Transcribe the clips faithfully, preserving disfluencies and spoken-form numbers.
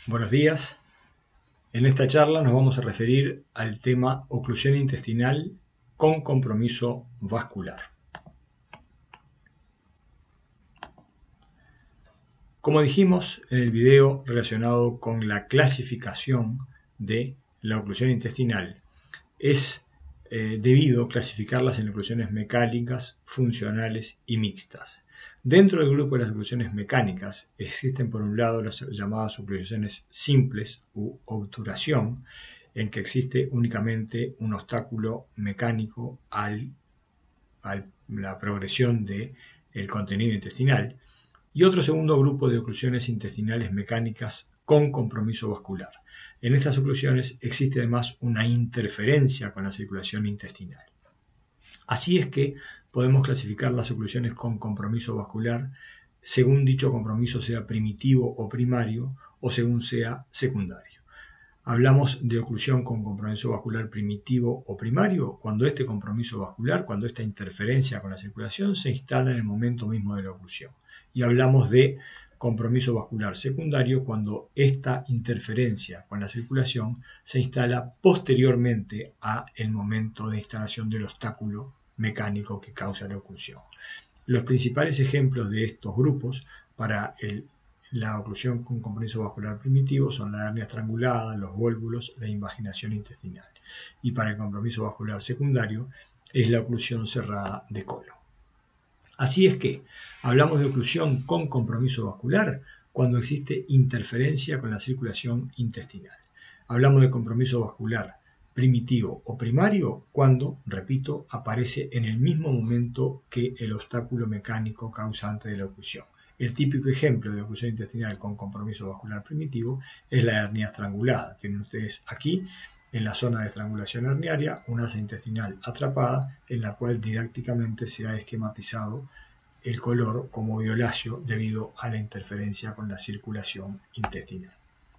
Buenos días. En esta charla nos vamos a referir al tema oclusión intestinal con compromiso vascular. Como dijimos en el video relacionado con la clasificación de la oclusión intestinal, es eh, debido clasificarlas en oclusiones mecánicas, funcionales y mixtas. Dentro del grupo de las oclusiones mecánicas existen por un lado las llamadas oclusiones simples u obturación, en que existe únicamente un obstáculo mecánico a la progresión del contenido intestinal, y otro segundo grupo de oclusiones intestinales mecánicas con compromiso vascular. En estas oclusiones existe además una interferencia con la circulación intestinal. Así es que podemos clasificar las oclusiones con compromiso vascular según dicho compromiso sea primitivo o primario o según sea secundario. Hablamos de oclusión con compromiso vascular primitivo o primario cuando este compromiso vascular, cuando esta interferencia con la circulación se instala en el momento mismo de la oclusión. Y hablamos de compromiso vascular secundario cuando esta interferencia con la circulación se instala posteriormente al momento de instalación del obstáculo mecánico que causa la oclusión. Los principales ejemplos de estos grupos para el, la oclusión con compromiso vascular primitivo son la hernia estrangulada, los vólvulos, la invaginación intestinal. Y para el compromiso vascular secundario es la oclusión cerrada de colon. Así es que hablamos de oclusión con compromiso vascular cuando existe interferencia con la circulación intestinal. Hablamos de compromiso vascular primitivo o primario cuando, repito, aparece en el mismo momento que el obstáculo mecánico causante de la oclusión. El típico ejemplo de oclusión intestinal con compromiso vascular primitivo es la hernia estrangulada. Tienen ustedes aquí, en la zona de estrangulación herniaria, una asa intestinal atrapada en la cual didácticamente se ha esquematizado el color como violáceo debido a la interferencia con la circulación intestinal.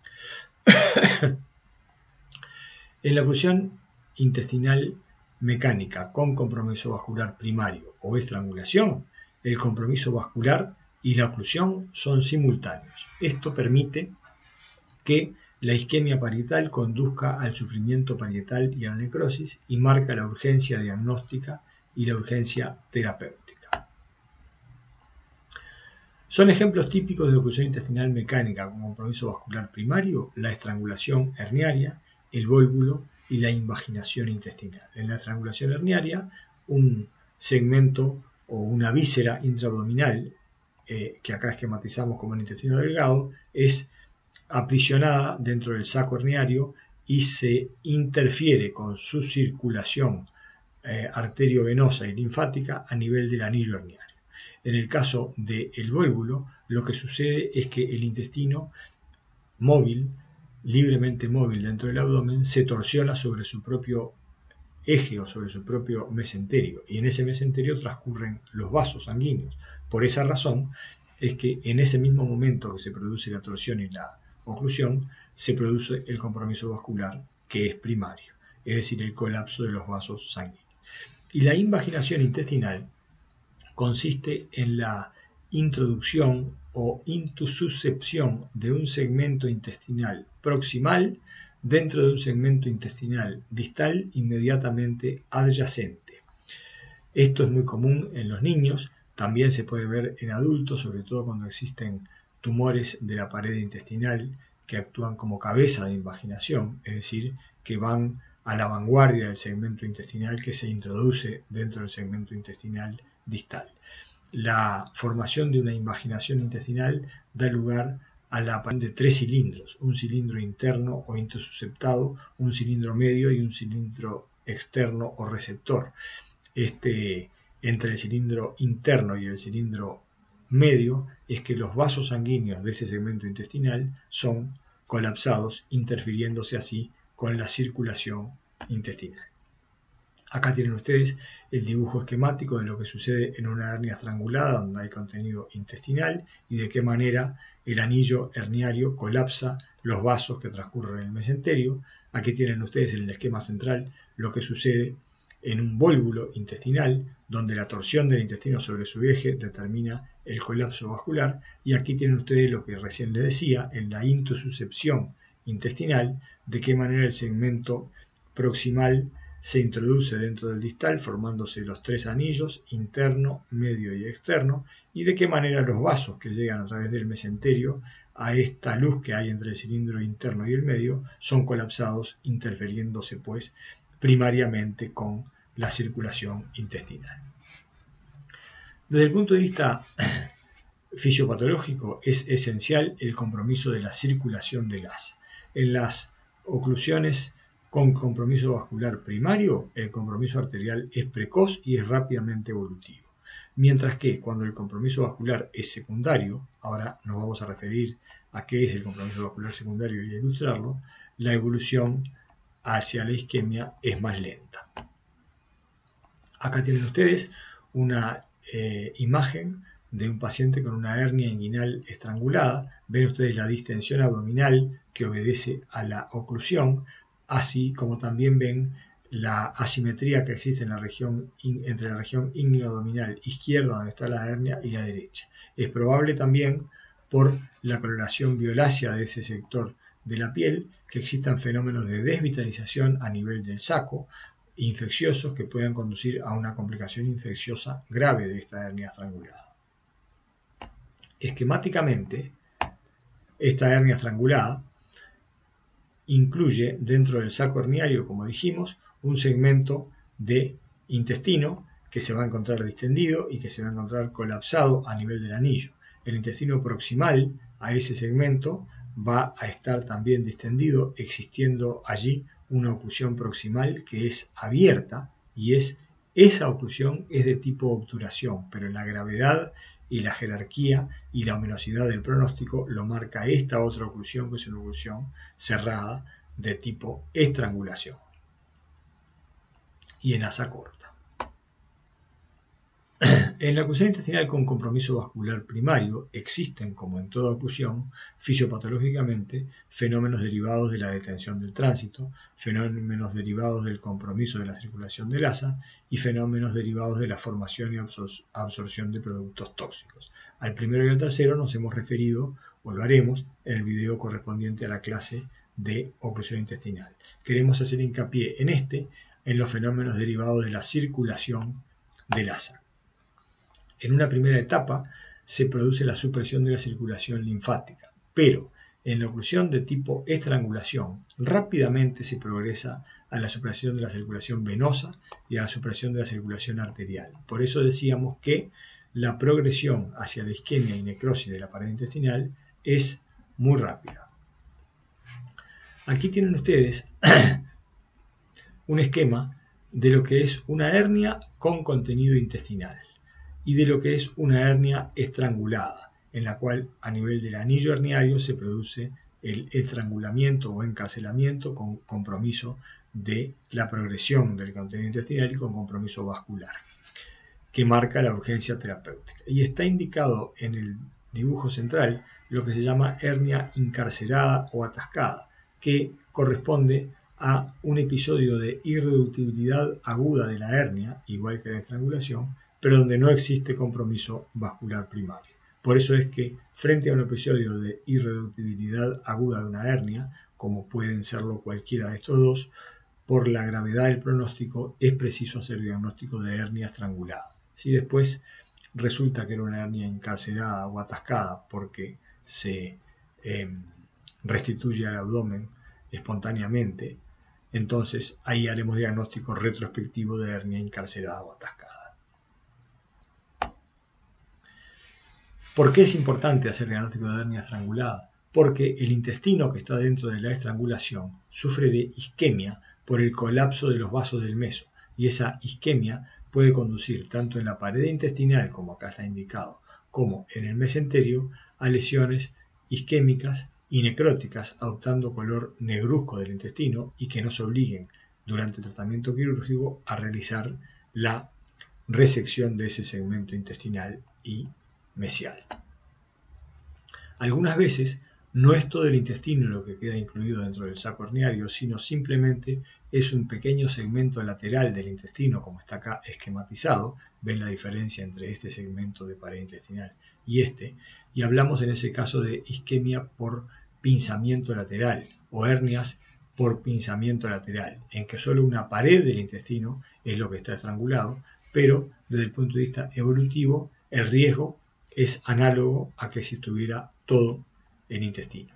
En la oclusión intestinal mecánica con compromiso vascular primario o estrangulación, el compromiso vascular y la oclusión son simultáneos. Esto permite que la isquemia parietal conduzca al sufrimiento parietal y a la necrosis y marca la urgencia diagnóstica y la urgencia terapéutica. Son ejemplos típicos de oclusión intestinal mecánica con compromiso vascular primario la estrangulación herniaria, el vólvulo y la invaginación intestinal. En la estrangulación herniaria, un segmento o una víscera intraabdominal, eh, que acá esquematizamos como el intestino delgado, es aprisionada dentro del saco herniario y se interfiere con su circulación eh, arteriovenosa y linfática a nivel del anillo herniario. En el caso del vólvulo, lo que sucede es que el intestino móvil, libremente móvil dentro del abdomen, se torsiona sobre su propio eje o sobre su propio mesenterio, y en ese mesenterio transcurren los vasos sanguíneos. Por esa razón es que en ese mismo momento que se produce la torsión y la oclusión, se produce el compromiso vascular, que es primario, es decir, el colapso de los vasos sanguíneos. Y la invaginación intestinal consiste en la introducción o intususcepción de un segmento intestinal proximal dentro de un segmento intestinal distal inmediatamente adyacente. Esto es muy común en los niños, también se puede ver en adultos, sobre todo cuando existen tumores de la pared intestinal que actúan como cabeza de invaginación, es decir, que van a la vanguardia del segmento intestinal que se introduce dentro del segmento intestinal distal. La formación de una invaginación intestinal da lugar a la aparición de tres cilindros, un cilindro interno o intususceptado, un cilindro medio y un cilindro externo o receptor. Este, entre el cilindro interno y el cilindro medio es que los vasos sanguíneos de ese segmento intestinal son colapsados, interfiriéndose así con la circulación intestinal. Acá tienen ustedes el dibujo esquemático de lo que sucede en una hernia estrangulada donde hay contenido intestinal y de qué manera el anillo herniario colapsa los vasos que transcurren en el mesenterio. Aquí tienen ustedes en el esquema central lo que sucede en un vólvulo intestinal, donde la torsión del intestino sobre su eje determina el colapso vascular, y aquí tienen ustedes lo que recién les decía, en la intususcepción intestinal, de qué manera el segmento proximal se introduce dentro del distal, formándose los tres anillos, interno, medio y externo, y de qué manera los vasos que llegan a través del mesenterio a esta luz que hay entre el cilindro interno y el medio son colapsados, interfiriéndose pues primariamente con la circulación intestinal. Desde el punto de vista fisiopatológico es esencial el compromiso de la circulación del asa. En las oclusiones con compromiso vascular primario, el compromiso arterial es precoz y es rápidamente evolutivo. Mientras que cuando el compromiso vascular es secundario, ahora nos vamos a referir a qué es el compromiso vascular secundario y a ilustrarlo, la evolución hacia la isquemia es más lenta. Acá tienen ustedes una eh, imagen de un paciente con una hernia inguinal estrangulada. Ven ustedes la distensión abdominal que obedece a la oclusión, así como también ven la asimetría que existe en la región, entre la región inguino-abdominal izquierda, donde está la hernia, y la derecha. Es probable también, por la coloración violácea de ese sector de la piel, que existan fenómenos de desvitalización a nivel del saco, infecciosos que puedan conducir a una complicación infecciosa grave de esta hernia estrangulada. Esquemáticamente, esta hernia estrangulada incluye dentro del saco herniario, como dijimos, un segmento de intestino que se va a encontrar distendido y que se va a encontrar colapsado a nivel del anillo. El intestino proximal a ese segmento va a estar también distendido, existiendo allí una oclusión proximal que es abierta, y es esa oclusión es de tipo obturación, pero la gravedad y la jerarquía y la ominosidad del pronóstico lo marca esta otra oclusión, que es una oclusión cerrada de tipo estrangulación y en asa corta. En la oclusión intestinal con compromiso vascular primario existen, como en toda oclusión, fisiopatológicamente, fenómenos derivados de la detención del tránsito, fenómenos derivados del compromiso de la circulación del asa y fenómenos derivados de la formación y absor- absorción de productos tóxicos. Al primero y al tercero nos hemos referido, o lo haremos, en el video correspondiente a la clase de oclusión intestinal. Queremos hacer hincapié en este, en los fenómenos derivados de la circulación del asa. En una primera etapa se produce la supresión de la circulación linfática, pero en la oclusión de tipo estrangulación rápidamente se progresa a la supresión de la circulación venosa y a la supresión de la circulación arterial. Por eso decíamos que la progresión hacia la isquemia y necrosis de la pared intestinal es muy rápida. Aquí tienen ustedes un esquema de lo que es una hernia con contenido intestinal y de lo que es una hernia estrangulada, en la cual a nivel del anillo herniario se produce el estrangulamiento o encarcelamiento con compromiso de la progresión del contenido intestinal y con compromiso vascular, que marca la urgencia terapéutica. Y está indicado en el dibujo central lo que se llama hernia encarcelada o atascada, que corresponde a un episodio de irreductibilidad aguda de la hernia, igual que la estrangulación, pero donde no existe compromiso vascular primario. Por eso es que, frente a un episodio de irreductibilidad aguda de una hernia, como pueden serlo cualquiera de estos dos, por la gravedad del pronóstico es preciso hacer diagnóstico de hernia estrangulada. Si después resulta que era una hernia encarcelada o atascada porque se eh, restituye al abdomen espontáneamente, entonces ahí haremos diagnóstico retrospectivo de hernia encarcelada o atascada. ¿Por qué es importante hacer diagnóstico de hernia estrangulada? Porque el intestino que está dentro de la estrangulación sufre de isquemia por el colapso de los vasos del meso, y esa isquemia puede conducir tanto en la pared intestinal, como acá está indicado, como en el mesenterio, a lesiones isquémicas y necróticas, adoptando color negruzco del intestino y que nos obliguen durante el tratamiento quirúrgico a realizar la resección de ese segmento intestinal y mesial. Algunas veces No es todo el intestino lo que queda incluido dentro del saco herniario, sino simplemente es un pequeño segmento lateral del intestino, como está acá esquematizado. Ven la diferencia entre este segmento de pared intestinal y este. Y hablamos en ese caso de isquemia por pinzamiento lateral o hernias por pinzamiento lateral, en que solo una pared del intestino es lo que está estrangulado, pero desde el punto de vista evolutivo el riesgo es análogo a que si estuviera todo el intestino.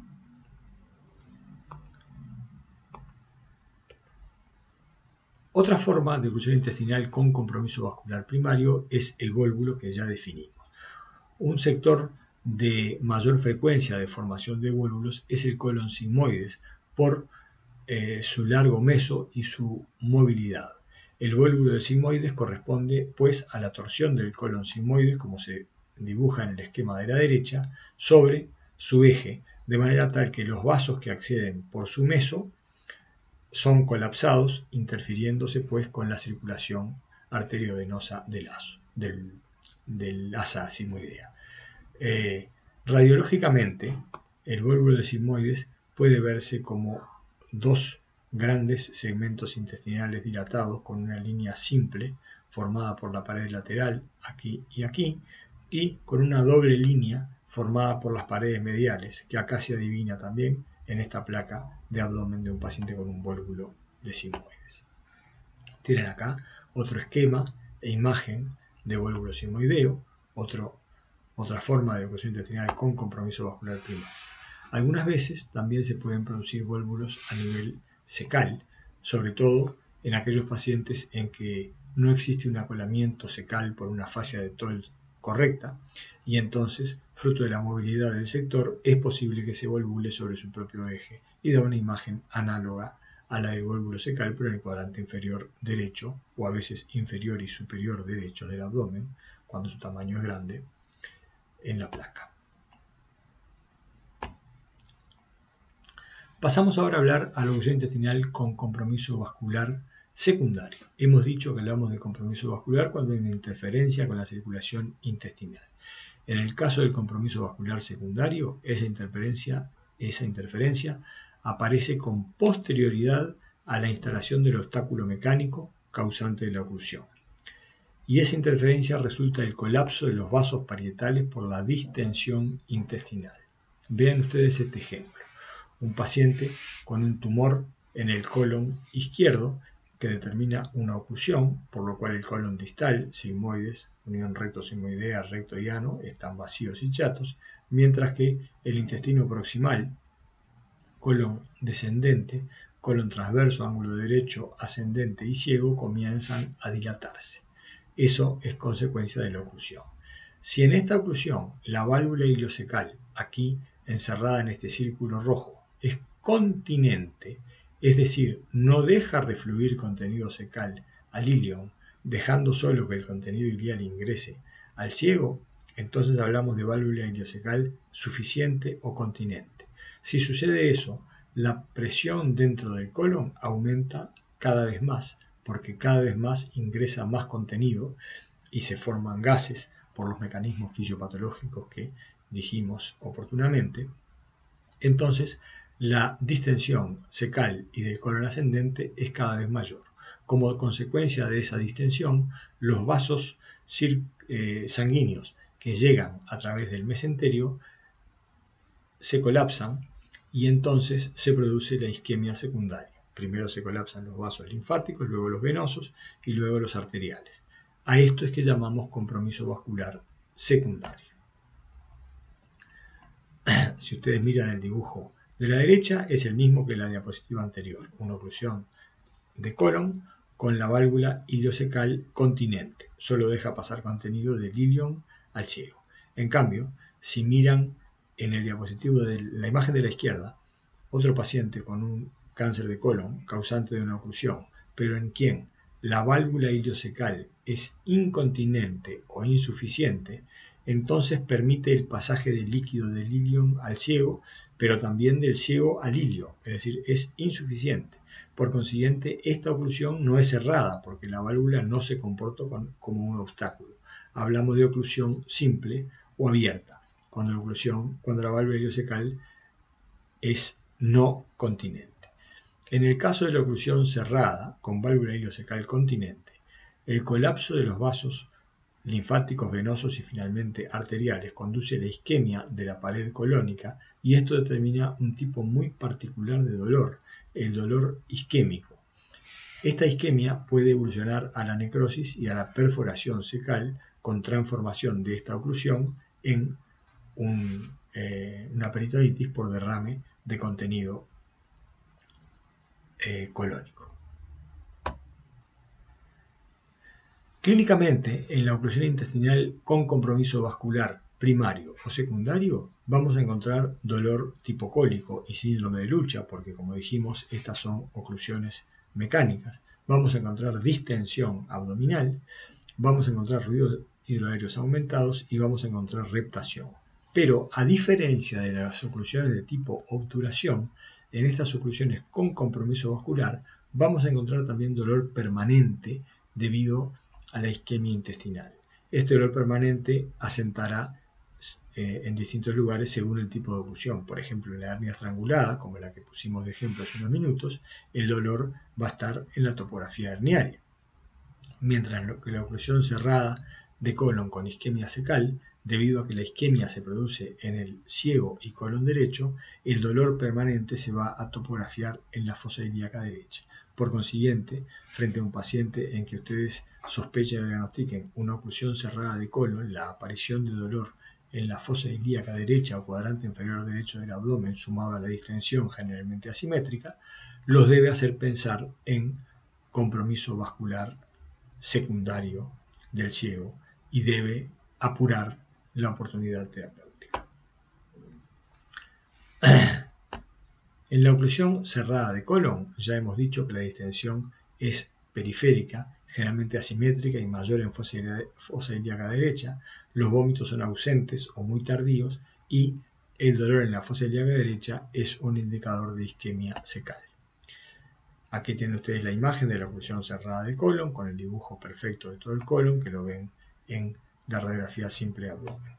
Otra forma de oclusión intestinal con compromiso vascular primario es el vólvulo que ya definimos. Un sector de mayor frecuencia de formación de vólvulos es el colon sigmoides por eh, su largo meso y su movilidad. El vólvulo del sigmoides corresponde pues a la torsión del colon sigmoides, como se dibuja en el esquema de la derecha, sobre su eje, de manera tal que los vasos que acceden por su meso son colapsados, interfiriéndose pues con la circulación arteriovenosa del, aso, del, del asa sigmoidea. Eh, radiológicamente, el vólvulo de sigmoides puede verse como dos grandes segmentos intestinales dilatados con una línea simple formada por la pared lateral, aquí y aquí, y con una doble línea formada por las paredes mediales, que acá se adivina también en esta placa de abdomen de un paciente con un vólvulo de sigmoides. Tienen acá otro esquema e imagen de vólvulo sigmoideo, otro, otra forma de oclusión intestinal con compromiso vascular primario. Algunas veces también se pueden producir vólvulos a nivel cecal, sobre todo en aquellos pacientes en que no existe un acolamiento cecal por una fascia de Toll correcta, y entonces, fruto de la movilidad del sector, es posible que se volvule sobre su propio eje y da una imagen análoga a la del vólvulo cecal, pero en el cuadrante inferior derecho, o a veces inferior y superior derecho del abdomen, cuando su tamaño es grande, en la placa. Pasamos ahora a hablar a la oclusión intestinal con compromiso vascular secundario. Hemos dicho que hablamos de compromiso vascular cuando hay una interferencia con la circulación intestinal. En el caso del compromiso vascular secundario, esa interferencia, esa interferencia aparece con posterioridad a la instalación del obstáculo mecánico causante de la oclusión. Y esa interferencia resulta del colapso de los vasos parietales por la distensión intestinal. Vean ustedes este ejemplo. Un paciente con un tumor en el colon izquierdo que determina una oclusión, por lo cual el colon distal, sigmoides, unión recto-sigmoidea, recto y ano, están vacíos y chatos, mientras que el intestino proximal, colon descendente, colon transverso, ángulo derecho, ascendente y ciego comienzan a dilatarse. Eso es consecuencia de la oclusión. Si en esta oclusión la válvula ileocecal, aquí encerrada en este círculo rojo, es continente, es decir, no deja refluir contenido cecal al ilion, dejando solo que el contenido ilial ingrese al ciego, entonces hablamos de válvula ileocecal suficiente o continente. Si sucede eso, la presión dentro del colon aumenta cada vez más, porque cada vez más ingresa más contenido y se forman gases por los mecanismos fisiopatológicos que dijimos oportunamente. Entonces, la distensión cecal y del colon ascendente es cada vez mayor. Como consecuencia de esa distensión, los vasos eh, sanguíneos que llegan a través del mesenterio se colapsan y entonces se produce la isquemia secundaria. Primero se colapsan los vasos linfáticos, luego los venosos y luego los arteriales. A esto es que llamamos compromiso vascular secundario. Si ustedes miran el dibujo de la derecha, es el mismo que la diapositiva anterior, una oclusión de colon con la válvula ileocecal continente. Solo deja pasar contenido del ilion al ciego. En cambio, si miran en el diapositivo de la imagen de la izquierda, otro paciente con un cáncer de colon causante de una oclusión, pero en quien la válvula ileocecal es incontinente o insuficiente, entonces permite el pasaje del líquido del ilion al ciego, pero también del ciego al ilio, es decir, es insuficiente. Por consiguiente, esta oclusión no es cerrada, porque la válvula no se comporta como un obstáculo. Hablamos de oclusión simple o abierta. cuando la oclusión, cuando la válvula ileocecal es no continente. En el caso de la oclusión cerrada con válvula ileocecal continente, el colapso de los vasos linfáticos, venosos y finalmente arteriales conduce a la isquemia de la pared colónica y esto determina un tipo muy particular de dolor, el dolor isquémico. Esta isquemia puede evolucionar a la necrosis y a la perforación cecal con transformación de esta oclusión en un, eh, una peritonitis por derrame de contenido eh, colónico. Clínicamente, en la oclusión intestinal con compromiso vascular primario o secundario, vamos a encontrar dolor tipo cólico y síndrome de lucha, porque como dijimos, estas son oclusiones mecánicas. Vamos a encontrar distensión abdominal, vamos a encontrar ruidos hidroaéreos aumentados y vamos a encontrar reptación. Pero, a diferencia de las oclusiones de tipo obturación, en estas oclusiones con compromiso vascular, vamos a encontrar también dolor permanente debido a a la isquemia intestinal. Este dolor permanente asentará eh, en distintos lugares según el tipo de oclusión. Por ejemplo, en la hernia estrangulada, como la que pusimos de ejemplo hace unos minutos, el dolor va a estar en la topografía herniaria. Mientras que la oclusión cerrada de colon con isquemia cecal, debido a que la isquemia se produce en el ciego y colon derecho, el dolor permanente se va a topografiar en la fosa ilíaca derecha. Por consiguiente, frente a un paciente en que ustedes sospechen o diagnostiquen una oclusión cerrada de colon, la aparición de dolor en la fosa ilíaca derecha o cuadrante inferior derecho del abdomen sumado a la distensión generalmente asimétrica, los debe hacer pensar en compromiso vascular secundario del ciego y debe apurar la oportunidad terapéutica. En la oclusión cerrada de colon, ya hemos dicho que la distensión es periférica, generalmente asimétrica y mayor en fosa ilíaca derecha, los vómitos son ausentes o muy tardíos y el dolor en la fosa ilíaca derecha es un indicador de isquemia cecal. Aquí tienen ustedes la imagen de la oclusión cerrada de colon con el dibujo perfecto de todo el colon que lo ven en la radiografía simple de abdomen.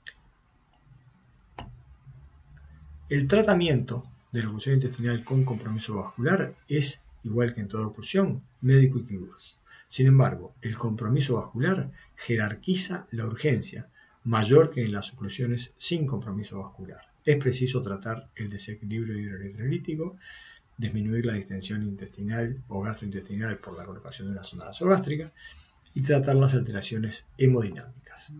El tratamiento de la oclusión intestinal con compromiso vascular es, igual que en toda oclusión, médico y quirúrgico. Sin embargo, el compromiso vascular jerarquiza la urgencia, mayor que en las oclusiones sin compromiso vascular. Es preciso tratar el desequilibrio hidroelectrolítico, disminuir la distensión intestinal o gastrointestinal por la colocación de una sonda nasogástrica y tratar las alteraciones hemodinámicas.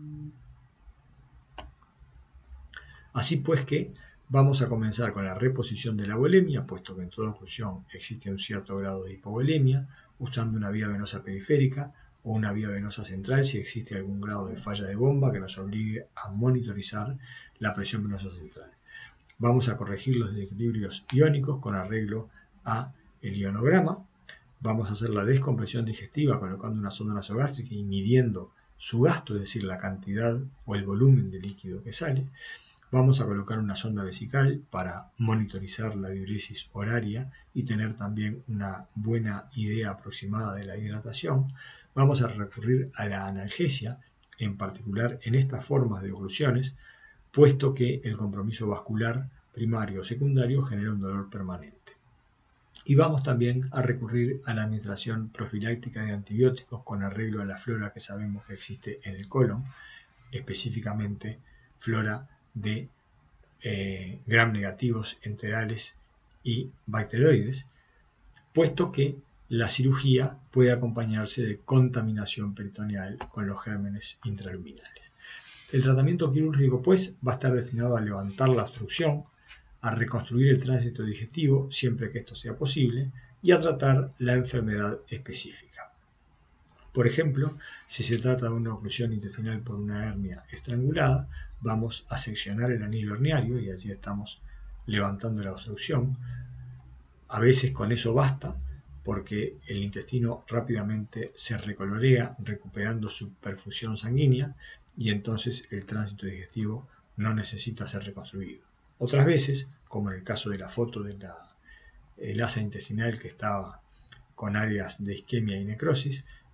Así pues que vamos a comenzar con la reposición de la volemia, puesto que en toda oclusión existe un cierto grado de hipovolemia, usando una vía venosa periférica o una vía venosa central si existe algún grado de falla de bomba que nos obligue a monitorizar la presión venosa central. Vamos a corregir los desequilibrios iónicos con arreglo a el ionograma. Vamos a hacer la descompresión digestiva colocando una sonda nasogástrica y midiendo su gasto, es decir, la cantidad o el volumen de líquido que sale. Vamos a colocar una sonda vesical para monitorizar la diuresis horaria y tener también una buena idea aproximada de la hidratación. Vamos a recurrir a la analgesia, en particular en estas formas de oclusiones, puesto que el compromiso vascular primario o secundario genera un dolor permanente. Y vamos también a recurrir a la administración profiláctica de antibióticos con arreglo a la flora que sabemos que existe en el colon, específicamente flora de eh, gram negativos, enterales y bacteroides, puesto que la cirugía puede acompañarse de contaminación peritoneal con los gérmenes intraluminales. El tratamiento quirúrgico, pues, va a estar destinado a levantar la obstrucción, a reconstruir el tránsito digestivo, siempre que esto sea posible, y a tratar la enfermedad específica. Por ejemplo, si se trata de una oclusión intestinal por una hernia estrangulada, vamos a seccionar el anillo herniario y allí estamos levantando la obstrucción. A veces con eso basta, porque el intestino rápidamente se recolorea recuperando su perfusión sanguínea y entonces el tránsito digestivo no necesita ser reconstruido. Otras veces, como en el caso de la foto de la el asa intestinal que estaba con áreas de isquemia y necrosis,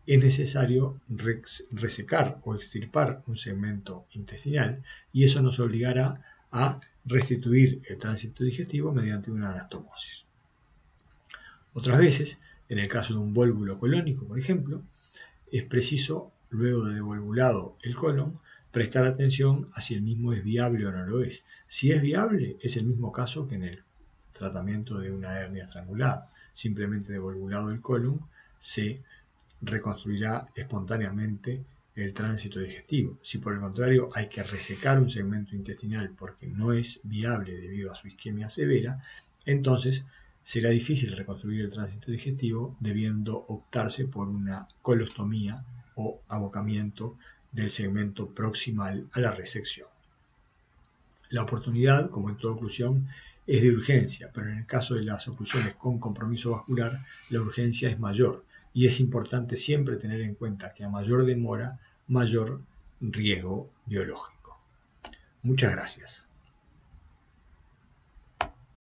es necesario resecar o extirpar un segmento intestinal y eso nos obligará a restituir el tránsito digestivo mediante una anastomosis. Otras veces, en el caso de un vólvulo colónico, por ejemplo, es preciso, luego de devolvulado el colon, prestar atención a si el mismo es viable o no lo es. Si es viable, es el mismo caso que en el tratamiento de una hernia estrangulada. Simplemente devolvulado el colon, se reconstruirá espontáneamente el tránsito digestivo. Si por el contrario hay que resecar un segmento intestinal porque no es viable debido a su isquemia severa, entonces será difícil reconstruir el tránsito digestivo, debiendo optarse por una colostomía o abocamiento del segmento proximal a la resección. La oportunidad, como en toda oclusión, es de urgencia, pero en el caso de las oclusiones con compromiso vascular, la urgencia es mayor y es importante siempre tener en cuenta que a mayor demora, mayor riesgo biológico. Muchas gracias.